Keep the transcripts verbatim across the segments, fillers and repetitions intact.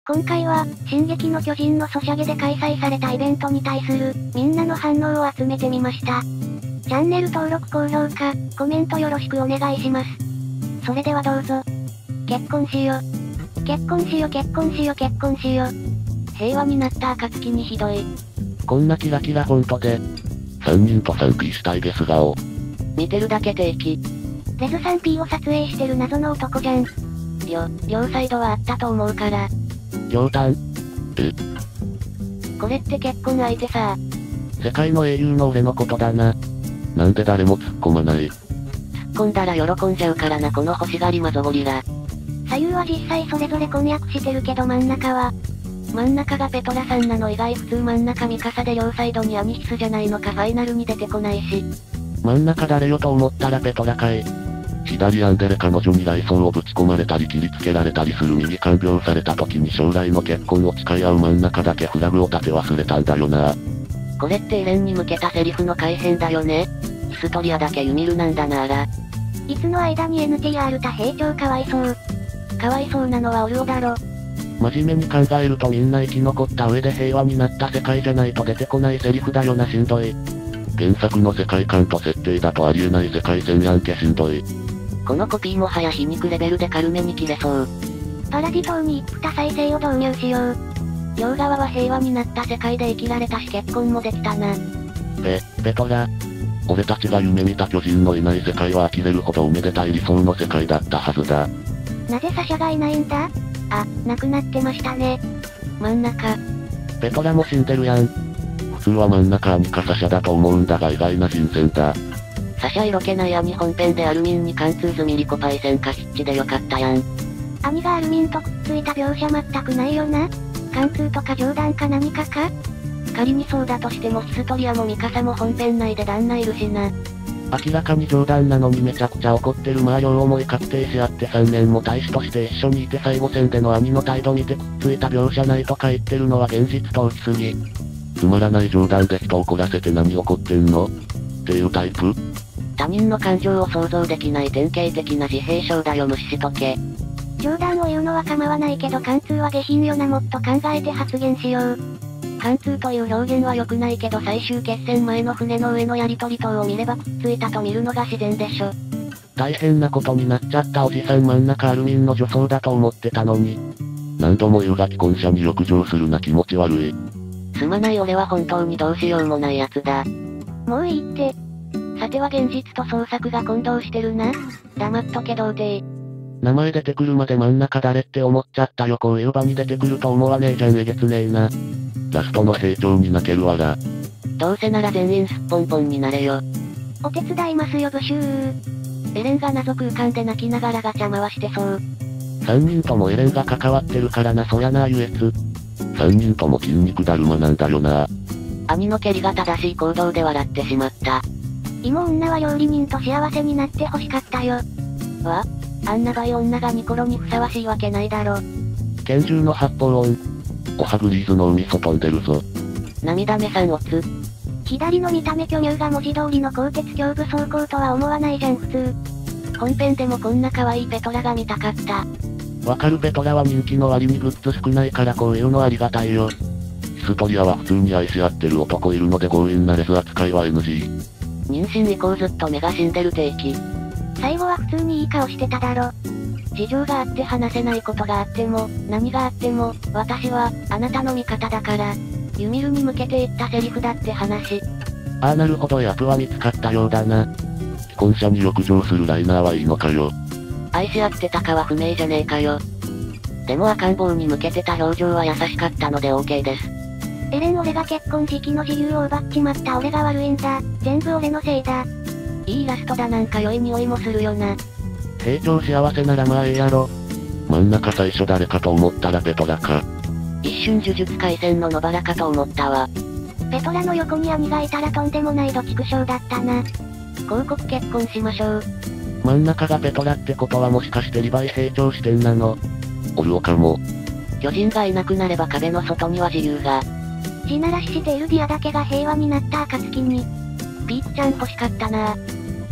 今回は、進撃の巨人のソシャゲで開催されたイベントに対する、みんなの反応を集めてみました。チャンネル登録高評価、コメントよろしくお願いします。それではどうぞ。結婚しよ。結婚しよ結婚しよ結婚しよ。平和になった暁にひどい。 こんなキラキラフォントで、さんにんと スリーピー したいゲス顔。 見てるだけ定期。レズ スリーピー を撮影してる謎の男じゃん。よ、両サイドはあったと思うから。 冗談。え。 これって結婚相手さ。 世界の英雄の俺のことだな。なんで誰も突っ込まない。 突っ込んだら喜んじゃうからなこの欲しがりマゾゴリラ。左右は実際それぞれ婚約してるけど真ん中は。真ん中がペトラさんなの以外普通真ん中ミカサで両サイドにアニヒスじゃないのかファイナルに出てこないし。 真ん中誰よと思ったらペトラかい。左アンデレ彼女に雷装をぶち込まれたり切りつけられたりする右看病された時に将来の結婚を誓い合う真ん中だけフラグを立て忘れたんだよな。 これってエレンに向けたセリフの改変だよね。ヒストリアだけユミルなんだなあら。いつの間に エヌティーアール 多兵長かわいそう。かわいそうなのはオルオだろ。 真面目に考えるとみんな生き残った上で平和になった世界じゃないと出てこないセリフだよなしんどい。原作の世界観と設定だとありえない世界線やんけしんどい。 このコピーもはや皮肉レベルで軽めに切れそう。パラディ島に一夫多妻制を導入しよう。両側は平和になった世界で生きられたし結婚もできたな。 ペ、ペトラ。俺たちが夢見た巨人のいない世界は呆れるほどおめでたい理想の世界だったはずだ。 なぜサシャがいないんだ？あ、亡くなってましたね。真ん中。 ペトラも死んでるやん。普通は真ん中アニかサシャだと思うんだが意外な人選だ。 サシャ色気ない兄本編でアルミンに貫通済みリコパイセンかヒッチでよかったやん。兄がアルミンとくっついた描写全くないよな。貫通とか冗談か何かか？仮にそうだとしてもヒストリアもミカサも本編内で旦那いるしな。 明らかに冗談なのにめちゃくちゃ怒ってるまあ両思い確定し合ってさんねんも大使として一緒にいて最後戦での兄の態度見てくっついた描写ないとか言ってるのは現実逃避すぎ。つまらない冗談で人を怒らせて何怒ってんのっていうタイプ？ 他人の感情を想像できない典型的な自閉症だよ無視しとけ。冗談を言うのは構わないけど貫通は下品よなもっと考えて発言しよう。貫通という表現は良くないけど最終決戦前の船の上のやりとり等を見ればくっついたと見るのが自然でしょ。 大変なことになっちゃったおじさん真ん中アルミンの女装だと思ってたのに。何度も言うが既婚者に欲情するな気持ち悪い。 すまない俺は本当にどうしようもないやつだ。もういいって。さては現実と創作が混同してるな。黙っとけ童貞。 名前出てくるまで真ん中誰って思っちゃったよこういう場に出てくると思わねえじゃんえげつねえな。ラストの兵長に泣けるわら。 どうせなら全員すっぽんぽんになれよ。お手伝いますよブシュー。エレンが謎空間で泣きながらガチャ回してそう。 さんにんともエレンが関わってるからなそやな優越。さんにんとも筋肉だるまなんだよな。 兄の蹴りが正しい行動で笑ってしまった。妹女は料理人と幸せになって欲しかったよ。わ？あんなバイ女がニコロにふさわしいわけないだろ。 拳銃の発砲音。おはグリーズの海そ飛んでるぞ。 涙目さんオツ。左の見た目巨乳が文字通りの鋼鉄胸部走行とは思わないじゃん普通。本編でもこんな可愛いペトラが見たかった。 わかるペトラは人気の割にグッズ少ないからこういうのありがたいよ。ヒストリアは普通に愛し合ってる男いるので強引なレス扱いは エヌジー。 妊娠以降ずっと目が死んでる定期。最後は普通にいい顔してただろ。事情があって話せないことがあっても、何があっても、私は、あなたの味方だから、ユミルに向けて言ったセリフだって話。 ああなるほどヤプは見つかったようだな。既婚者に欲情するライナーはいいのかよ。 愛し合ってたかは不明じゃねえかよ。でも赤ん坊に向けてた表情は優しかったので OK です。エレン俺が結婚時期の自由を奪っちまった俺が悪いんだ。全部俺のせいだ。いいラストだなんか良い匂いもするよな。 兵長幸せならまあええやろ。真ん中最初誰かと思ったらペトラか。 一瞬呪術廻戦の野原かと思ったわ。ペトラの横に兄がいたらとんでもないど畜生だったな。広告結婚しましょう。 真ん中がペトラってことはもしかしてリヴァイ兵長視点なの？オルオかも。 巨人がいなくなれば壁の外には自由が。地ならししているディアだけが平和になった暁に。ピークちゃん欲しかったな。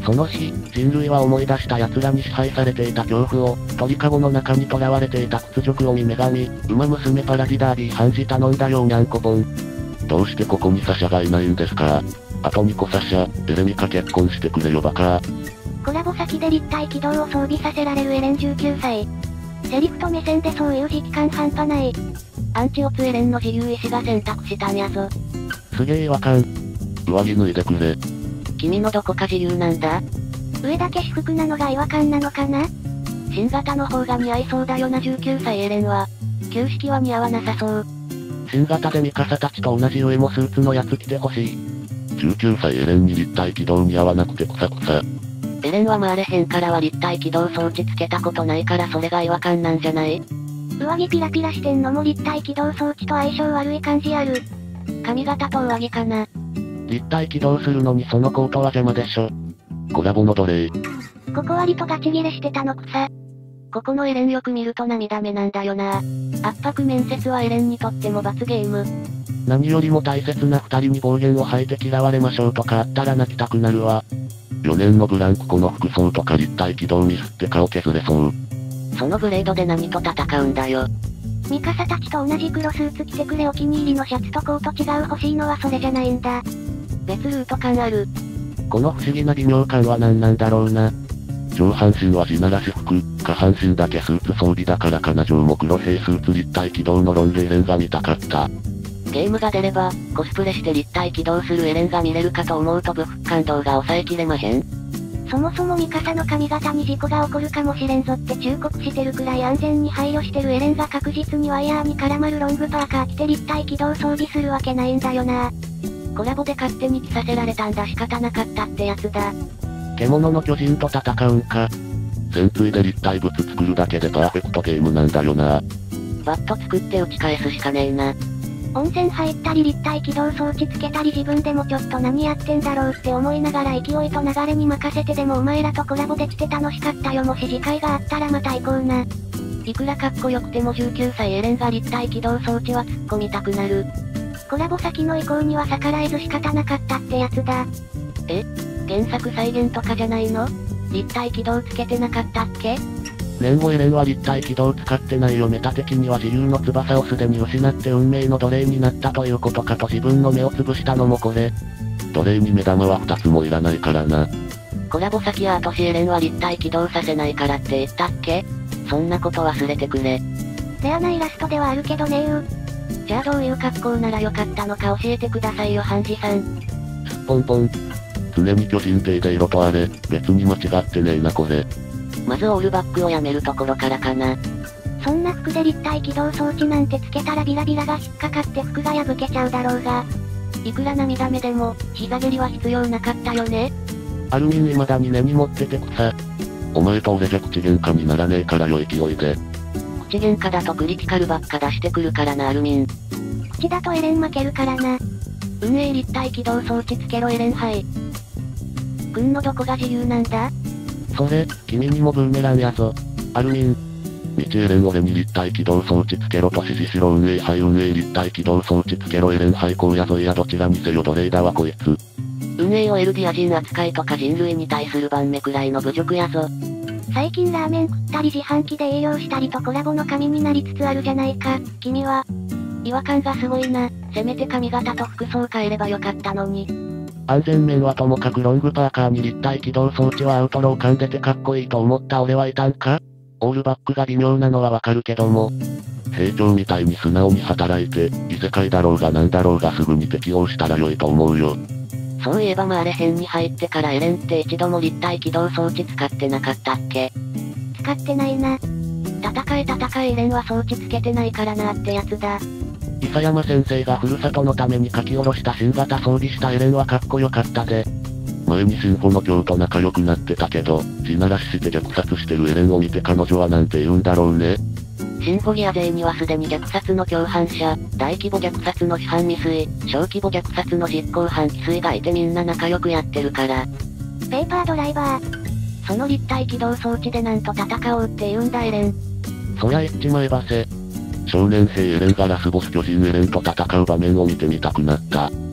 その日、人類は思い出した奴らに支配されていた恐怖を、鳥かごの中に囚われていた屈辱を見女神、馬娘パラディダービー判事頼んだよにゃんこぼん。 どうしてここにサシャがいないんですか？あとにこサシャ、エレミカ結婚してくれよバカ。 コラボ先で立体機動を装備させられるエレンじゅうきゅうさい。セリフと目線でそういう実感半端ない。 アンチオツエレンの自由意志が選択したんやぞ。 すげえ違和感。 上着脱いでくれ。 君のどこか自由なんだ？ 上だけ私服なのが違和感なのかな？ 新型の方が似合いそうだよなじゅうきゅうさいエレンは。旧式は似合わなさそう。 新型でミカサたちと同じ上もスーツのやつ着てほしい。 じゅうきゅうさいエレンに立体機動似合わなくてクサクサ。 エレンは回れへんからは立体起動装置つけたことないからそれが違和感なんじゃない？ 上着ピラピラしてんのも立体起動装置と相性悪い感じある。 髪型と上着かな。 立体起動するのにそのコートは邪魔でしょ。 コラボの奴隷。 ここ割とガチギレしてたのくさ。 ここのエレンよく見ると涙目なんだよな。圧迫面接はエレンにとっても罰ゲーム。 何よりも大切な二人に暴言を吐いて嫌われましょうとかあったら泣きたくなるわ。 よねんのブランクこの服装とか立体機動ミスって顔削れそう。 そのブレードで何と戦うんだよ。 ミカサたちと同じ黒スーツ着てくれお気に入りのシャツとコート違う欲しいのはそれじゃないんだ。 別ルート感ある。 この不思議な微妙感は何なんだろうな。 上半身は地ならし服、下半身だけスーツ装備だからかな。上も黒兵スーツ立体機動のロンゲーレンが見たかった。 ゲームが出れば、コスプレして立体起動するエレンが見れるかと思うと不服感動が抑えきれまへん。 そもそもミカサの髪型に事故が起こるかもしれんぞって忠告してるくらい安全に配慮してるエレンが確実にワイヤーに絡まるロングパーカー着て立体起動装備するわけないんだよな。 コラボで勝手に着させられたんだ仕方なかったってやつだ。 獣の巨人と戦うんか。 潜水で立体物作るだけでパーフェクトゲームなんだよな。 バット作って打ち返すしかねえな。 温泉入ったり立体起動装置つけたり自分でもちょっと何やってんだろうって思いながら勢いと流れに任せてでもお前らとコラボできて楽しかったよ。もし次回があったらまた行こうな。 いくらかっこよくてもじゅうきゅうさいエレンが立体起動装置は突っ込みたくなる。 コラボ先の意向には逆らえず仕方なかったってやつだ。 え？原作再現とかじゃないの？立体起動つけてなかったっけ？ レンゴエレンは立体起動使ってないよ。メタ的には自由の翼をすでに失って運命の奴隷になったということかと自分の目を潰したのもこれ。 奴隷に目玉はふたつもいらないからな。 コラボ先アートシエレンは立体起動させないからって言ったっけ？そんなこと忘れてくれ。 レアなイラストではあるけどねー。 じゃあどういう格好ならよかったのか教えてくださいよハンジさん。 すっぽんぽん。 常に巨人艇で色とあれ、別に間違ってねえなこれ。 まずオールバックをやめるところからかな。 そんな服で立体起動装置なんてつけたらビラビラが引っかかって服が破けちゃうだろうが。 いくら涙目でも、膝蹴りは必要なかったよね。 アルミン未だに根に持ってて草。 お前と俺じゃ口喧嘩にならねえからよ勢いで。 口喧嘩だとクリティカルばっか出してくるからなアルミン。 口だとエレン負けるからな。 運営立体起動装置つけろエレンはい。君のどこが自由なんだ？ それ、君にもブーメランやぞ。アルミン。 道エレン俺に立体起動装置つけろと指示しろ。運営杯運営立体起動装置つけろエレン杯荒野沿いやどちらにせよ奴隷だわこいつ。 運営をエルディア人扱いとか人類に対する番目くらいの侮辱やぞ。 最近ラーメン食ったり自販機で営業したりとコラボの神になりつつあるじゃないか、君は。 違和感がすごいな。せめて髪型と服装変えればよかったのに。 安全面はともかくロングパーカーに立体起動装置はアウトロー感出てかっこいいと思った俺はいたんか？オールバックが微妙なのはわかるけども。 兵長みたいに素直に働いて、異世界だろうがなんだろうがすぐに適応したら良いと思うよ。 そういえばマーレ編に入ってからエレンって一度も立体起動装置使ってなかったっけ？ 使ってないな。 戦え戦えエレンは装置つけてないからなってやつだ。 伊佐山先生がふるさとのために書き下ろした新型装備したエレンはかっこよかったで。 前にシンフォの京と仲良くなってたけど、地ならしして虐殺してるエレンを見て彼女はなんて言うんだろうね。 シンフォギア勢にはすでに虐殺の共犯者、大規模虐殺の主犯未遂、小規模虐殺の実行犯既遂がいてみんな仲良くやってるから。 ペーパードライバー。 その立体起動装置でなんと戦おうって言うんだエレン。 そりゃ言っちまえばせ。 少年兵エレンがラスボス巨人エレンと戦う場面を見てみたくなった。 ス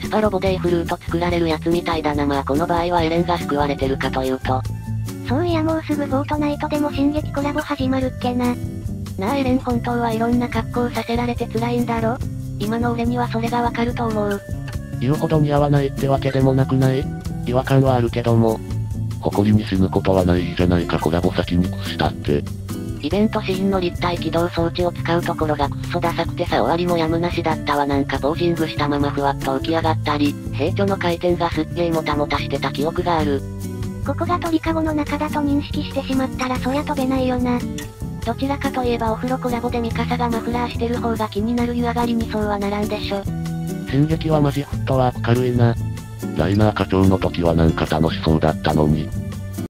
パロボでイフルート作られるやつみたいだな。まあこの場合はエレンが救われてるかというと。 そういやもうすぐフォートナイトでも進撃コラボ始まるっけな。 なあエレン本当はいろんな格好をさせられて辛いんだろ？今の俺にはそれがわかると思う。 言うほど似合わないってわけでもなくない？違和感はあるけども。 誇りに死ぬことはないじゃないか、コラボ先に屈したって。 イベントシーンの立体起動装置を使うところがくっそダサくてさ終わりもやむなしだったわ。なんかポージングしたままふわっと起き上がったり、平挙の回転がすっげーもたもたしてた記憶がある。 ここが鳥かごの中だと認識してしまったらそりゃ飛べないよな。 どちらかといえばお風呂コラボでミカサがマフラーしてる方が気になる。湯上がりにそうはならんでしょ。 進撃はマジフットワーク軽いな。 ライナー課長の時はなんか楽しそうだったのに。